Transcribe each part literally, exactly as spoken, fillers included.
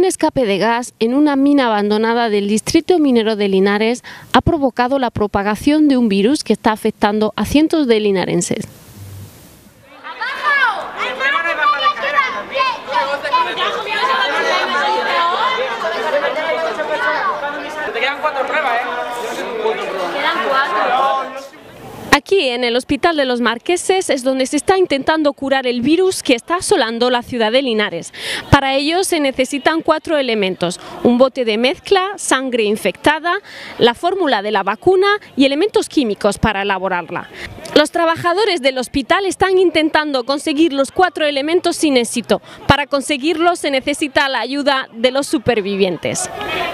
Un escape de gas en una mina abandonada del distrito minero de Linares ha provocado la propagación de un virus que está afectando a cientos de linarenses. Te quedan cuatro pruebas, ¿eh? Quedan cuatro. Aquí, en el Hospital de los Marqueses, es donde se está intentando curar el virus que está asolando la ciudad de Linares. Para ello se necesitan cuatro elementos: un bote de mezcla, sangre infectada, la fórmula de la vacuna y elementos químicos para elaborarla. Los trabajadores del hospital están intentando conseguir los cuatro elementos sin éxito. Para conseguirlo se necesita la ayuda de los supervivientes.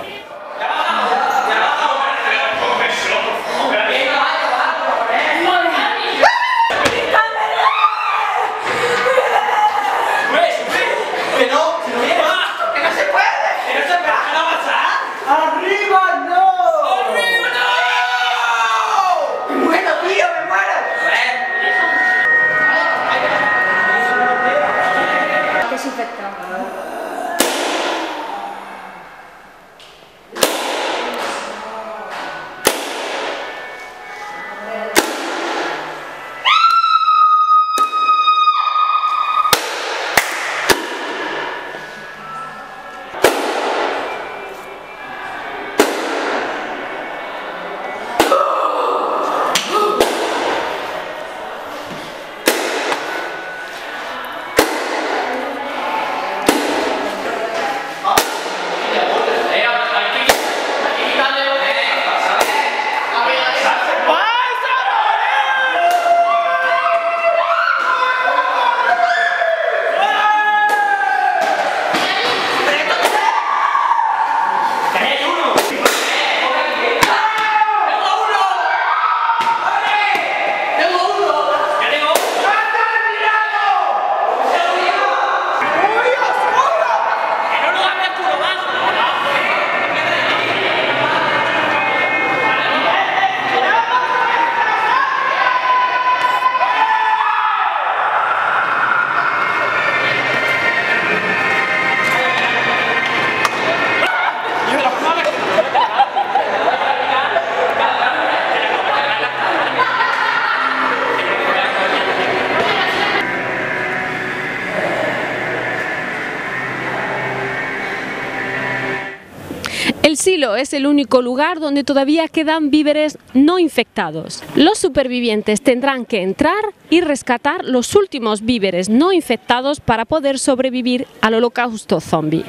El silo es el único lugar donde todavía quedan víveres no infectados. Los supervivientes tendrán que entrar y rescatar los últimos víveres no infectados para poder sobrevivir al holocausto zombie.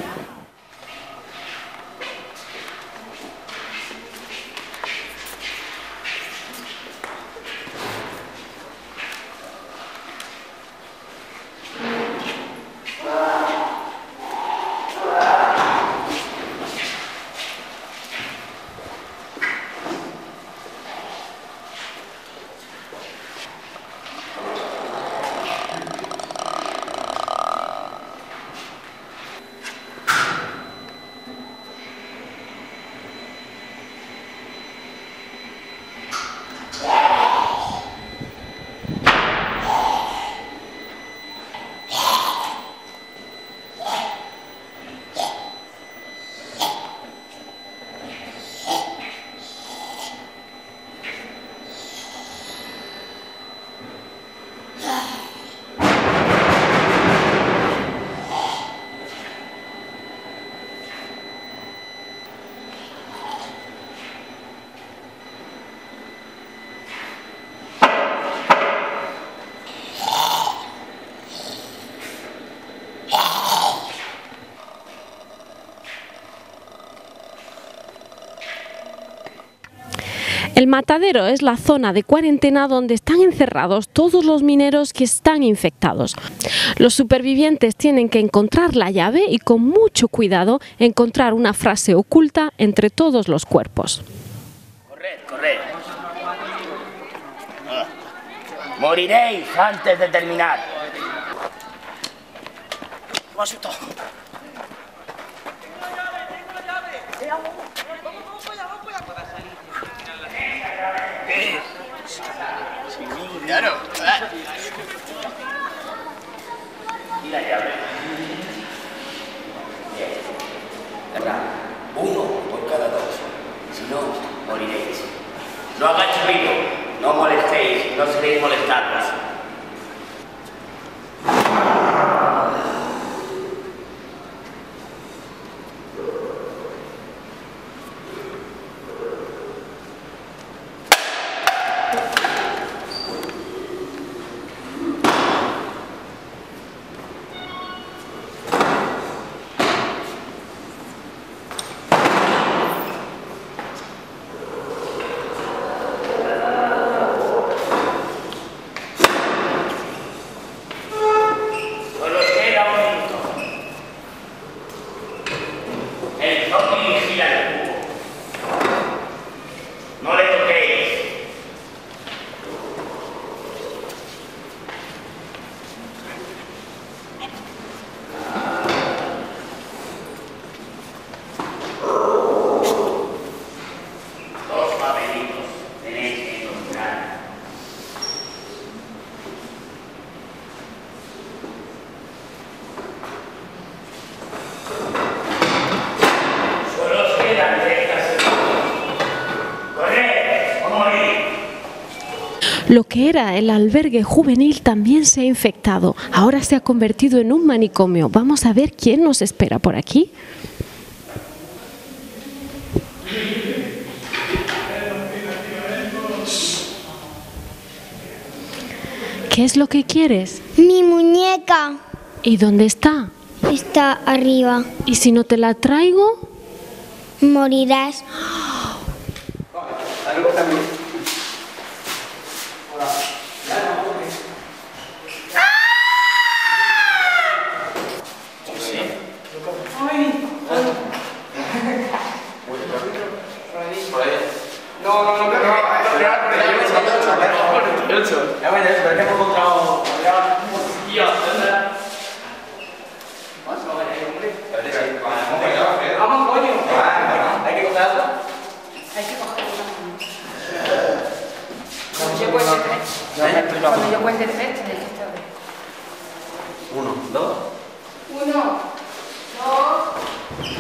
El matadero es la zona de cuarentena donde están encerrados todos los mineros que están infectados. Los supervivientes tienen que encontrar la llave y con mucho cuidado encontrar una frase oculta entre todos los cuerpos. Corred, corred. Moriréis antes de terminar. Vasito. Claro. Y la llave. podrá. Uno por cada dos. Si no, moriréis. No hagáis ruido, no molestéis, no seréis molestados. Lo que era el albergue juvenil también se ha infectado. Ahora se ha convertido en un manicomio. Vamos a ver quién nos espera por aquí. ¿Qué es lo que quieres? Mi muñeca. ¿Y dónde está? Está arriba. ¿Y si no te la traigo? Morirás. No, no, no, no, ya ves, pero que hemos encontrado tío, vamos, coño, hay que cogerlo. Hay que cogerlo. Cuando yo cuente tres, cuando yo cuente tres, tenéis que estar. Uno, dos. Uno, dos.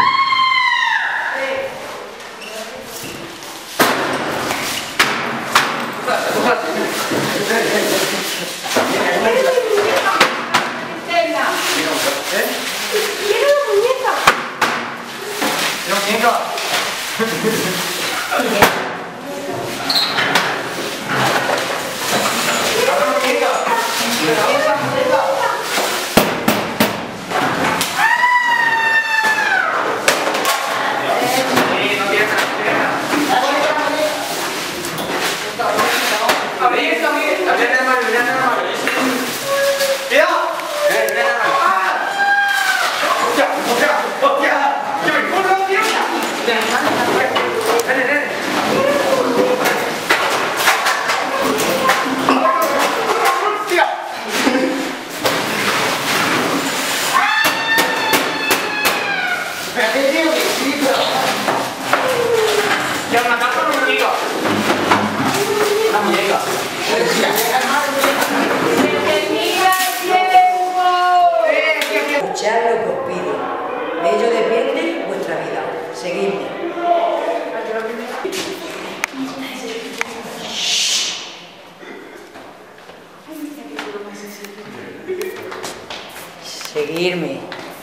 Escuchad lo que os pido. De ello depende vuestra vida. Seguidme. Seguirme.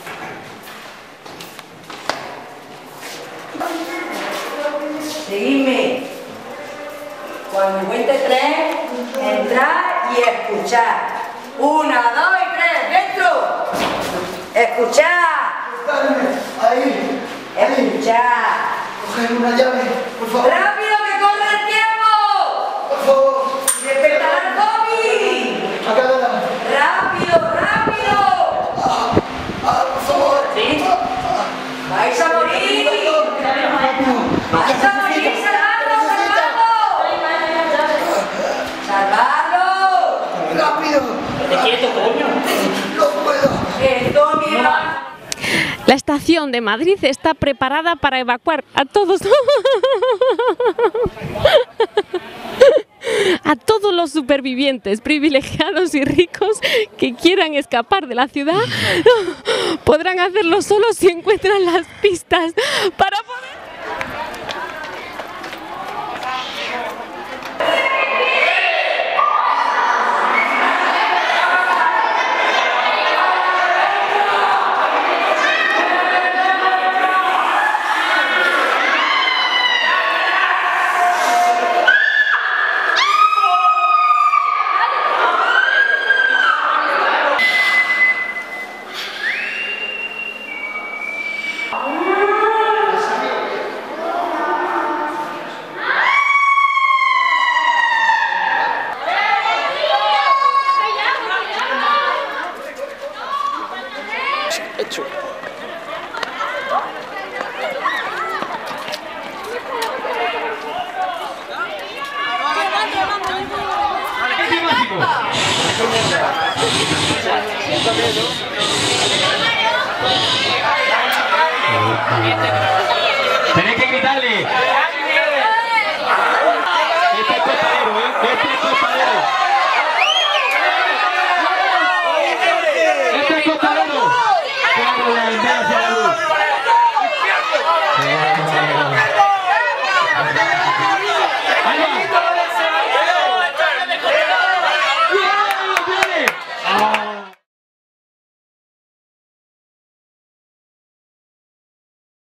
Seguidme. Cuando cuente tres, entrad y escuchad. Una, dos y tres, dentro. Escuchad. Ahí. Escuchad. Coger una llave, por favor. ¡Rápido, que corre el tiempo! Por favor. ¡Despertará el Tommy! Acá de la... ¡Rápido, rápido! Ah, ah, por favor. ¿Sí? ¡Vais a morir! ¡Vais a morir! ¡Salvadlo, salvadlo! ¡Salvadlo! ¡Rápido! ¿Te quieto, coño? ¡No puedo! ¡El Tommy va! La estación de Madrid está preparada para evacuar a todos a todos los supervivientes. supervivientes privilegiados y ricos que quieran escapar de la ciudad podrán hacerlo solo si encuentran las pistas para poder... Hecho. Este